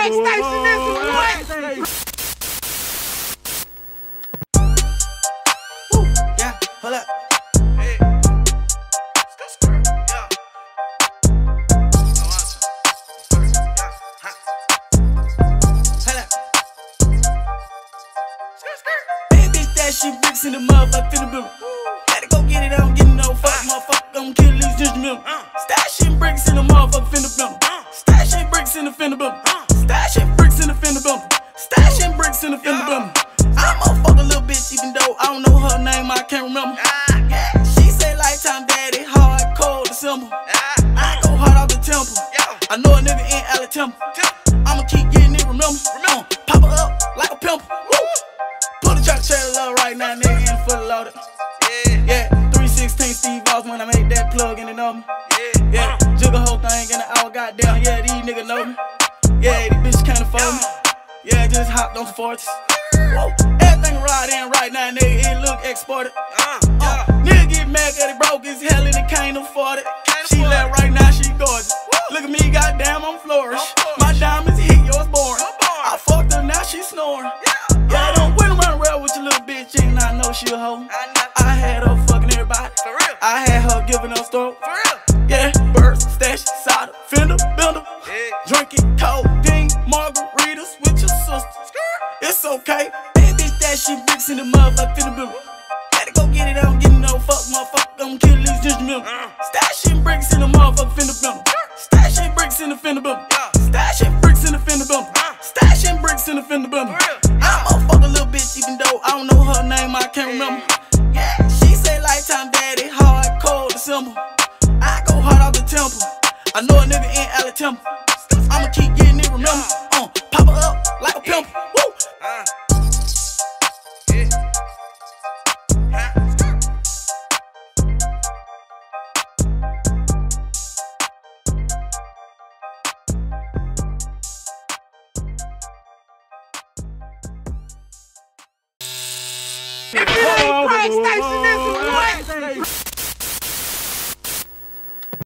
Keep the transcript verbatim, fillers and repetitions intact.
PlayStation is what? Yeah, hold up. Hey. Yeah. Bad bitch, that shit bricks in the motherfucker finna build. Had to go get it, I don't get no fuck. Motherfucker, gon' kill these digital. Stashing bricks in the motherfucker finna build. Stashing bricks in the finna build. Stashing bricks in the finna build. Stashing bricks in the finna build. I'ma fuck a little bitch, even though I don't know her name, I can't remember. Yeah, she say lifetime daddy, hard, cold, the symbol. I go hard off the temple. I know a nigga in Alley Temple. I'ma keep getting it, remember? Uh, pop her up like a pimple. Woo. Put a truck trailer up right now, nigga, in full loaded. Yeah, three sixteen Steve Voss when I make that plug in the number. Yeah, jug a whole thing in the hour, goddamn. Yeah, these niggas know me. Yeah, these bitches can't afford me. Yeah, just hopped on some forties. Whoa. Everything right in right now, nigga, it look exported. Uh, nigga get mad cause it broke his hell and it can't afford it. She left right now, she gorgeous. Look at me, goddamn, I'm flourish. My diamonds hit, yours boring. I fucked her, now she snoring. Yeah, I don't win around around with your little bitch, and I know she a hoe. I had her fucking everybody. I had her giving up stroke. Yeah, birds, stash, soda, fender, bender. Drinking codeine, margaritas with your sister. It's okay. Bad bitch, that shit bricks in the motherfucker finna build. Had to go get it, I don't get no fuck. Motherfucker, gon' kill these digital. Stashing bricks in the motherfucker finna build. Stashing bricks in the finna build. Stashing bricks in the finna build. Stashing bricks in the finna build. I'ma fuck a little bitch, even though I don't know her name, I can't remember. Yeah, she say lifetime daddy, hard, cold, the symbol. I go hard off the temple. I know a nigga in Alley Temple. I'ma keep getting it, remember? Uh, pop her up like a pimple. Woo! Uh. PlayStation is what?